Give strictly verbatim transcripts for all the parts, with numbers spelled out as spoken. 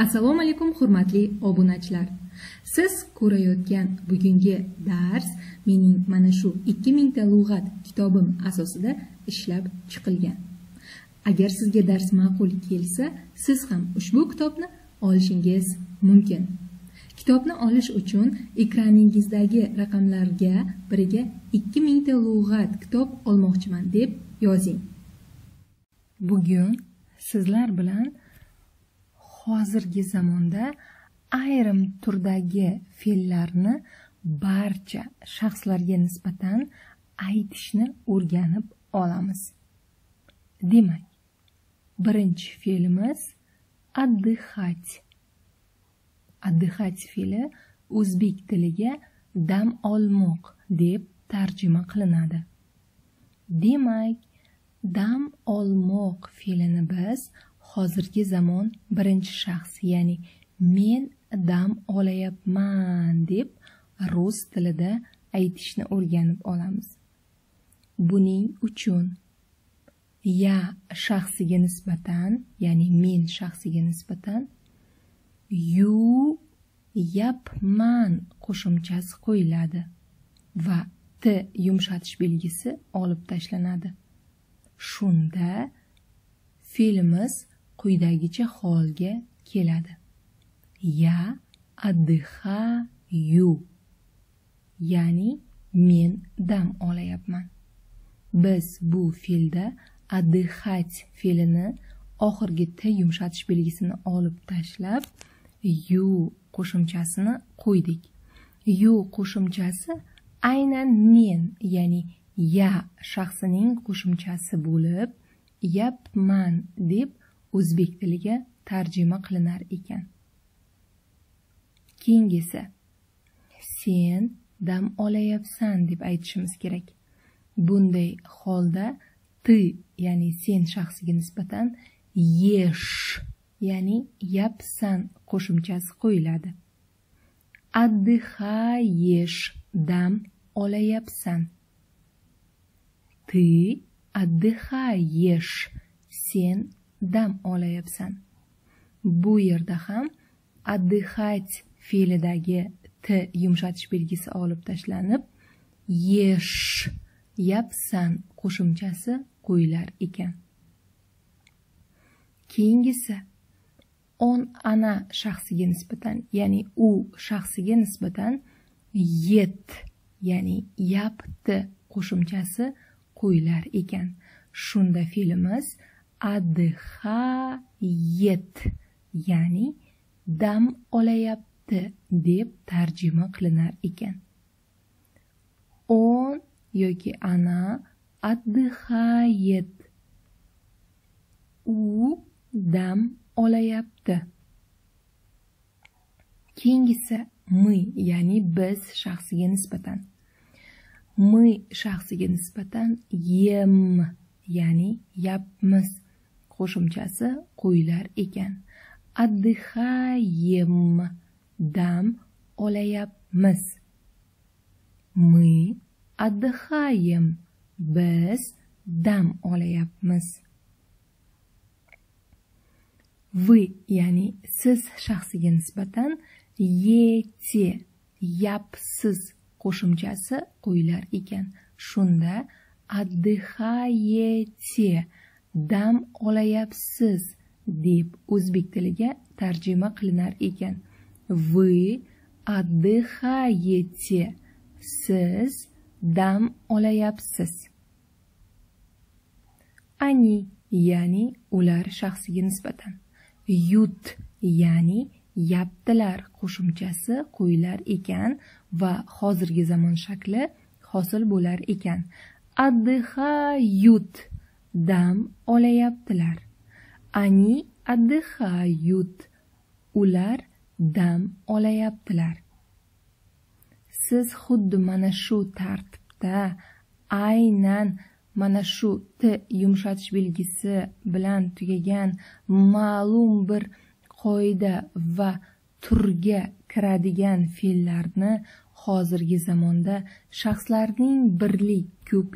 Assalomu alaykum hurmatli obunachilar. Siz ko'rayotgan bugungi dars mening mana shu ikki ming ta lug'at kitobim asosida ishlab chiqilgan. Agar sizga dars ma'qul kelsa, siz ham ushbu kitobni olishingiz mumkin. Kitobni olish uchun ekraningizdagi raqamlarga biriga ikki ming ta lug'at kitob olmoqchiman deb yozing. Bugun sizlar bilan hozirgi zamonda ayrim turdagi fe'llarni barcha shaxslarga nisbatan aytishni o'rganib olamiz. Demak, birinchi fe'limiz отдыхать. Отдыхать fe'li o'zbek tiliga dam olmoq deb tarjima qilinadi. Demak, dam olmoq fe'lini biz hozirgi zamon birinchi shaxs, ya'ni men dam olayapman deb rus tilida aytishni o'rganib olamiz. Buning uchun ya shaxsiga nisbatan, ya'ni men shaxsiga nisbatan yu yapman qo'shimchasi qo'yiladi va t yumshatish belgisi olib tashlanadi. Shunda fe'limiz quyidagicha holga keladi. Ya отдыхаю, ya'ni men dam olayapman. Biz bu fe'lda отдыхать fe'lini oxirgi t yumshatish belgisini olib tashlab, yu qo'shimchasini qo'ydik. Yu qo'shimchasi aynan men, ya'ni ya shaxsining qo'shimchasi bo'lib, yapman deb o'zbek tiliga tarjima qilinar ekan. Keyingisi sen dam olayapsan deb aytishimiz kerak. Bunday holda ты, ya'ni sen shaxsiga nisbatan ешь, ya'ni yapsan qo'shimchasi qo'yiladi. Отдыхаешь, dam olayapsan. Ты отдыхаешь, sen dam olayapsan. Bu yerda ham отдыхать fe'lidagi t yumshatish belgisi olib tashlanib, ешь, yapsan qo'shimchasi qo'yilar ekan. Keyingisi on ana shaxsiga nisbatan, ya'ni u shaxsiga nisbatan yet, ya'ni yapti qo'shimchasi qo'yilar ekan. Shunda fe'limiz отдыхает, ya'ni dam olayapti deb tarjima qilinar ekan. On yoki ana отдыхает. U dam olayapti. Keyingisi мы, ya'ni biz shaxsiga nisbatan. Мы shaxsiga nisbatan yem, ya'ni yapmiz qo'shimchasi qo'yilar ekan. Отдыхаем, dam olayapmiz. Мы отдыхаем, biz dam olayapmiz. Вы, ya'ni siz shaxsiga nisbatan yete, yapsiz qo'shimchasi qo'yilar ekan. Shunda отдыхаете, dam olayapsiz deb o'zbek tiliga tarjima qilinar ekan. Вы отдыхаете, siz dam olayapsiz. Они, ya'ni ular shaxsiga nisbatan. Yut, ya'ni yaptilar qo'shimchasi qo'yilar ekan va hozirgi zamon shakli hosil bo'lar ekan. Отдыхают, dam olayaptilar. Они отдыхают, ular dam olayaptilar. Siz xuddi mana shu tartibda aynan mana shu t yumshatish belgisi bilan tugagan ma'lum bir qoida va turga kiradigan fe'llarni hozirgi zamonda shaxslarning birlik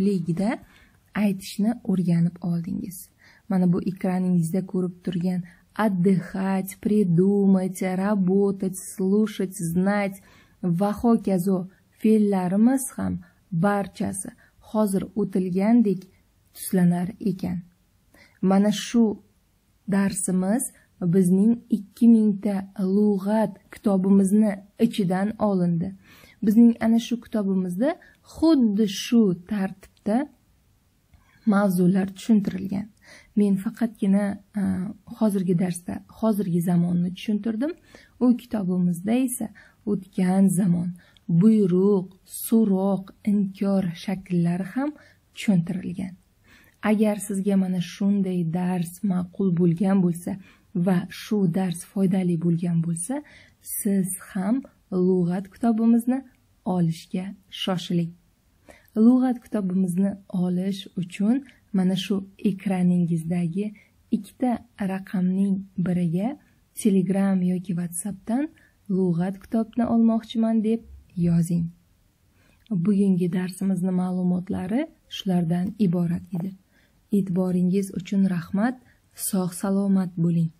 ko'pligida aytishni o'rganib oldingiz. Mana bu ekraningizda ko'rib turgan отдыхать, придумать, работать, слушать, знать va hokazo fe'llarimiz ham barchasi hozir o'tilgandek tuslanar ekan. Mana shu darsimiz bizning ikki mingta lug'at kitobimizni ichidan olindi. Bizning ana shu kitobimizda xuddi shu tartibda mavzular tushuntirilgan. Men faqatgina hozirgi darsda hozirgi zamonni tushuntirdim. U kitobimizda esa o'tgan zamon, buyruq, so'roq, inkor shakllari ham tushuntirilgan. Agar sizga mana shunday dars ma'qul bo'lgan bo'lsa va shu dars foydali bo'lgan bo'lsa, siz ham lug'at kitobimizni olishga shoshiling. Lug'at kitobimizni olish uchun mana shu ekraningizdagi ikkita raqamning biriga Telegram yoki WhatsAppdan lug'at kitobni olmoqchiman deb yozing. Bugungi darsimizning ma'lumotlari shulardan iborat edi. E'tiboringiz uchun rahmat. Sog' salomat bo'ling.